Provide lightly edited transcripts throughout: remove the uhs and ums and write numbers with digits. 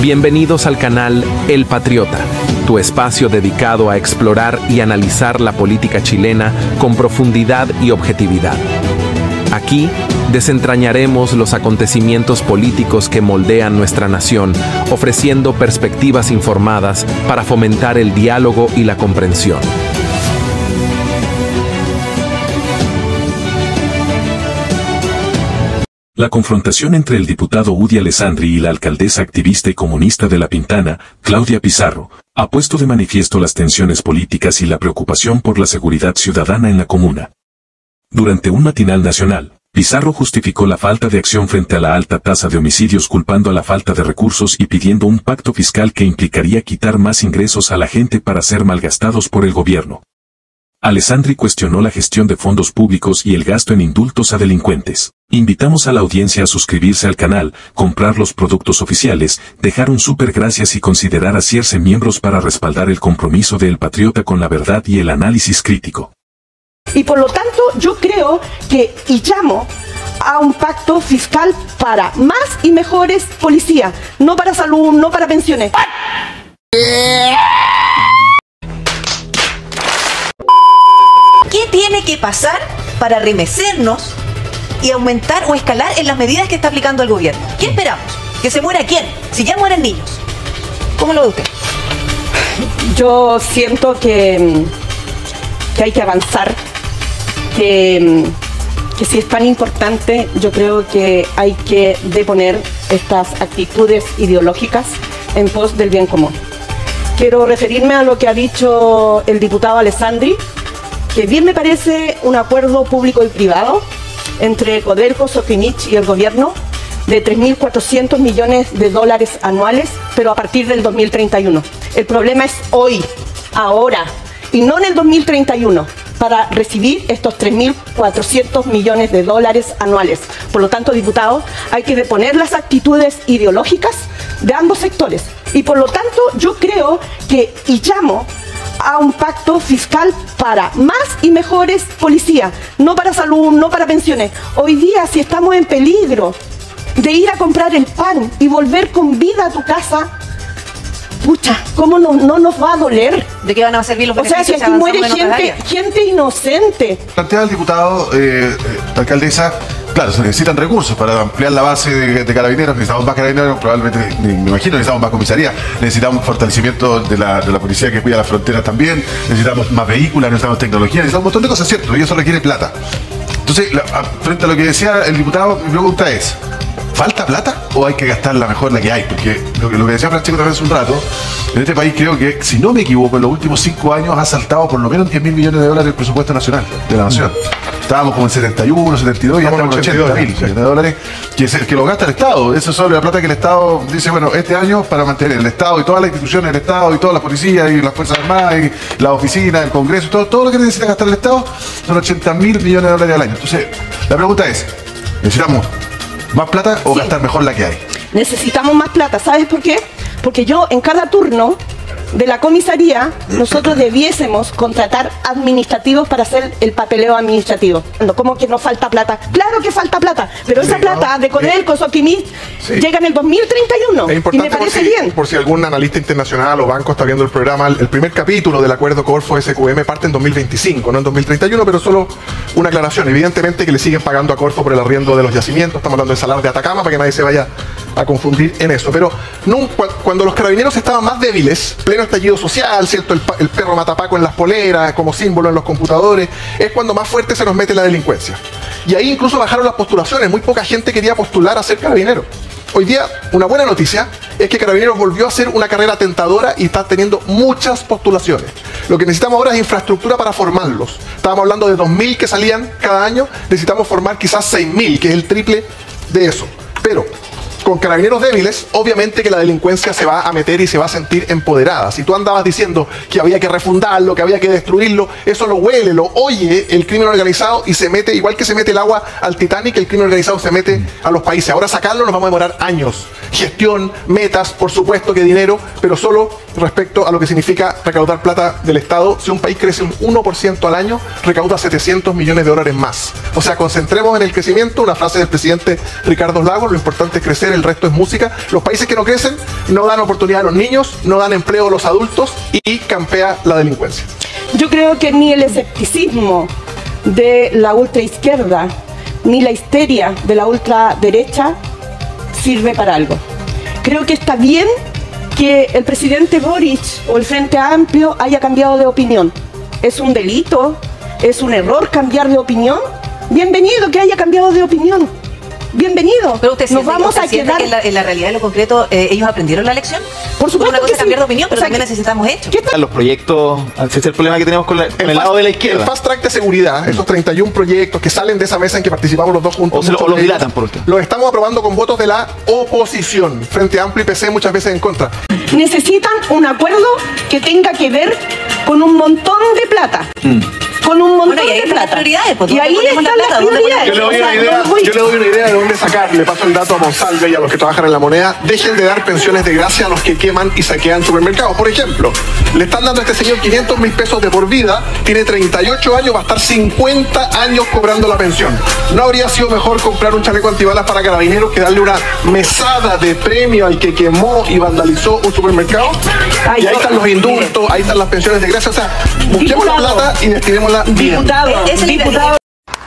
Bienvenidos al canal El Patriota, tu espacio dedicado a explorar y analizar la política chilena con profundidad y objetividad. Aquí desentrañaremos los acontecimientos políticos que moldean nuestra nación, ofreciendo perspectivas informadas para fomentar el diálogo y la comprensión. La confrontación entre el diputado Udi Alessandri y la alcaldesa activista y comunista de La Pintana, Claudia Pizarro, ha puesto de manifiesto las tensiones políticas y la preocupación por la seguridad ciudadana en la comuna. Durante un matinal nacional, Pizarro justificó la falta de acción frente a la alta tasa de homicidios culpando a la falta de recursos y pidiendo un pacto fiscal que implicaría quitar más ingresos a la gente para ser malgastados por el gobierno. Alessandri cuestionó la gestión de fondos públicos y el gasto en indultos a delincuentes. Invitamos a la audiencia a suscribirse al canal, comprar los productos oficiales, dejar un súper gracias y considerar hacerse miembros para respaldar el compromiso de El Patriota con la verdad y el análisis crítico. Y por lo tanto yo creo que y llamo a un pacto fiscal para más y mejores policías, no para salud, no para pensiones. ¿Qué tiene que pasar para remecernos y aumentar o escalar en las medidas que está aplicando el gobierno? ¿Qué esperamos? ¿Que se muera quién? Si ya mueren niños. ¿Cómo lo ve usted? Yo siento que hay que avanzar, que si es tan importante, yo creo que hay que deponer estas actitudes ideológicas en pos del bien común. Quiero referirme a lo que ha dicho el diputado Alessandri, que bien me parece un acuerdo público y privado entre Codelco, Sofinich y el gobierno de 3.400 millones de dólares anuales, pero a partir del 2031. El problema es hoy, ahora, y no en el 2031, para recibir estos 3.400 millones de dólares anuales. Por lo tanto, diputados, hay que deponer las actitudes ideológicas de ambos sectores. Y por lo tanto, yo creo que, y llamo a un pacto fiscal para más y mejores policías, no para salud, no para pensiones. Hoy día, si estamos en peligro de ir a comprar el pan y volver con vida a tu casa, pucha, ¿cómo no nos va a doler? ¿De qué van a servir los beneficios? O sea, si aquí muere gente inocente. Plantea el diputado, la alcaldesa, claro, se necesitan recursos para ampliar la base de carabineros, necesitamos más carabineros, probablemente, me imagino, necesitamos más comisaría, necesitamos fortalecimiento de la policía que cuida las fronteras también, necesitamos más vehículos, necesitamos tecnología, necesitamos un montón de cosas, ¿cierto? Y eso requiere plata. Entonces, frente a lo que decía el diputado, mi pregunta es, ¿falta plata o hay que gastarla mejor la que hay? Porque lo que decía Francesco también hace un rato, en este país creo que, si no me equivoco, en los últimos 5 años ha saltado por lo menos 10.000 millones de dólares el presupuesto nacional de la nación. Estábamos como en 71, 72 y ya estamos en 80.000 millones de dólares que lo gasta el Estado. Eso es sobre la plata que el Estado dice, bueno, este año para mantener el Estado y todas las instituciones del Estado y todas las policías y las Fuerzas Armadas y las oficinas, el Congreso, todo lo que necesita gastar el Estado son 80.000 millones de dólares al año. Entonces, la pregunta es, ¿necesitamos más plata o gastar mejor la que hay? Necesitamos más plata. ¿Sabes por qué? Porque yo en cada turno de la comisaría nosotros debiésemos contratar administrativos para hacer el papeleo administrativo. ¿Cómo que no falta plata? Claro que falta plata, pero esa plata de Codelco, Sofinich llega en el 2031 y me parece bien. Por si algún analista internacional o banco está viendo el programa, el primer capítulo del acuerdo Corfo-SQM parte en 2025, no en 2031, pero solo una aclaración. Evidentemente que le siguen pagando a Corfo por el arriendo de los yacimientos, estamos hablando del Salar de Atacama para que nadie se vaya a confundir en eso, pero cuando los carabineros estaban más débiles, pleno estallido social, ¿cierto? El perro matapaco en las poleras, como símbolo en los computadores, es cuando más fuerte se nos mete la delincuencia. Y ahí incluso bajaron las postulaciones, muy poca gente quería postular a ser carabinero. Hoy día, una buena noticia es que Carabineros volvió a ser una carrera tentadora y está teniendo muchas postulaciones. Lo que necesitamos ahora es infraestructura para formarlos. Estábamos hablando de 2.000 que salían cada año, necesitamos formar quizás 6.000, que es el triple de eso. Pero con carabineros débiles, obviamente que la delincuencia se va a meter y se va a sentir empoderada. Si tú andabas diciendo que había que refundarlo, que había que destruirlo, eso lo huele, lo oye el crimen organizado y se mete, igual que se mete el agua al Titanic, el crimen organizado se mete a los países. Ahora sacarlo nos vamos a demorar años. Gestión, metas, por supuesto que dinero, pero solo respecto a lo que significa recaudar plata del Estado. Si un país crece un 1% al año, recauda 700 millones de dólares más. O sea, concentremos en el crecimiento, una frase del presidente Ricardo Lagos, lo importante es crecer el resto es música. Los países que no crecen no dan oportunidad a los niños, no dan empleo a los adultos y campea la delincuencia. Yo creo que ni el escepticismo de la ultraizquierda ni la histeria de la ultraderecha sirve para algo. Creo que está bien que el presidente Boric o el Frente Amplio haya cambiado de opinión. ¿Es un delito? ¿Es un error cambiar de opinión? Bienvenido que haya cambiado de opinión. Bienvenido. Pero usted nos vamos a quedar en la realidad, en lo concreto, ellos aprendieron la lección. Por supuesto una cosa que es cambiar sí. de opinión, pero O sea, también necesitamos hechos. Los proyectos, ese es el problema que tenemos con el lado de la izquierda. El Fast Track de seguridad, esos 31 proyectos que salen de esa mesa en que participamos los dos juntos. O los dilatan por usted. Los estamos aprobando con votos de la oposición. Frente Amplio y PC muchas veces en contra. necesitan un acuerdo que tenga que ver con un montón de plata. Con un montón Bueno, y ahí de están las plata. prioridades, pues, Y ¿dónde ahí ponemos están la las plata? ¿Dónde prioridades. Yo le doy O sea, una idea, no voy- yo le doy una idea de dónde sacar. Le paso el dato a Monsalve y a los que trabajan en la moneda. Dejen de dar pensiones de gracia a los que queman y saquean supermercados. Por ejemplo, le están dando a este señor 500.000 pesos de por vida, tiene 38 años, va a estar 50 años cobrando la pensión. ¿No habría sido mejor comprar un chaleco antibalas para carabineros que darle una mesada de premio al que quemó y vandalizó un supermercado? Ay, Y ahí no, están los indultos, ahí están las pensiones de gracia. O sea, busquemos la Diputado. plata y destinémosla bien. Diputado, Es el diputado.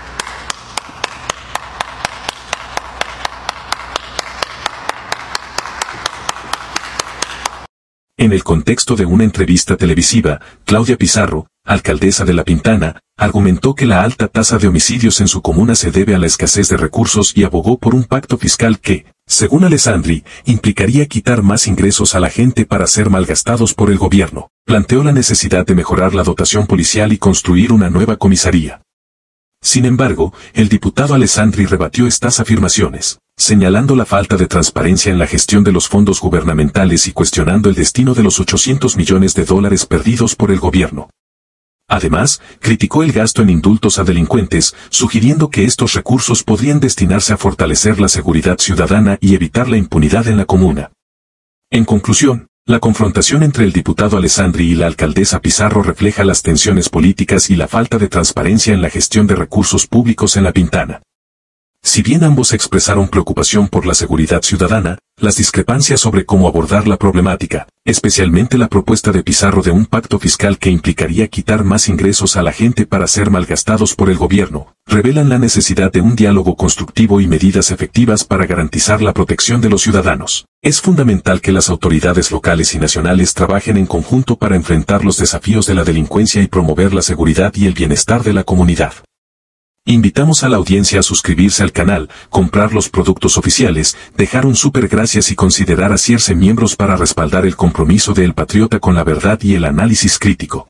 En el contexto de una entrevista televisiva, Claudia Pizarro, alcaldesa de La Pintana, argumentó que la alta tasa de homicidios en su comuna se debe a la escasez de recursos y abogó por un pacto fiscal que, según Alessandri, implicaría quitar más ingresos a la gente para ser malgastados por el gobierno. Planteó la necesidad de mejorar la dotación policial y construir una nueva comisaría. Sin embargo, el diputado Alessandri rebatió estas afirmaciones, señalando la falta de transparencia en la gestión de los fondos gubernamentales y cuestionando el destino de los 800 millones de dólares perdidos por el gobierno. Además, criticó el gasto en indultos a delincuentes, sugiriendo que estos recursos podrían destinarse a fortalecer la seguridad ciudadana y evitar la impunidad en la comuna. En conclusión, la confrontación entre el diputado Alessandri y la alcaldesa Pizarro refleja las tensiones políticas y la falta de transparencia en la gestión de recursos públicos en La Pintana. Si bien ambos expresaron preocupación por la seguridad ciudadana, las discrepancias sobre cómo abordar la problemática, especialmente la propuesta de Pizarro de un pacto fiscal que implicaría quitar más ingresos a la gente para ser malgastados por el gobierno, revelan la necesidad de un diálogo constructivo y medidas efectivas para garantizar la protección de los ciudadanos. Es fundamental que las autoridades locales y nacionales trabajen en conjunto para enfrentar los desafíos de la delincuencia y promover la seguridad y el bienestar de la comunidad. Invitamos a la audiencia a suscribirse al canal, comprar los productos oficiales, dejar un super gracias y considerar hacerse miembros para respaldar el compromiso de El Patriota con la verdad y el análisis crítico.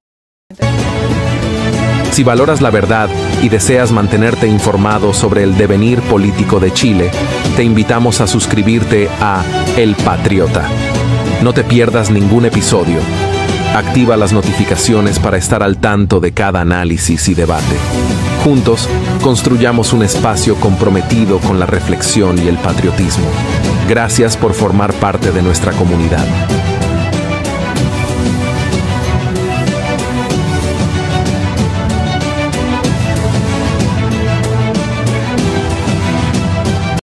Si valoras la verdad y deseas mantenerte informado sobre el devenir político de Chile, te invitamos a suscribirte a El Patriota. No te pierdas ningún episodio. Activa las notificaciones para estar al tanto de cada análisis y debate. Juntos, construyamos un espacio comprometido con la reflexión y el patriotismo. Gracias por formar parte de nuestra comunidad.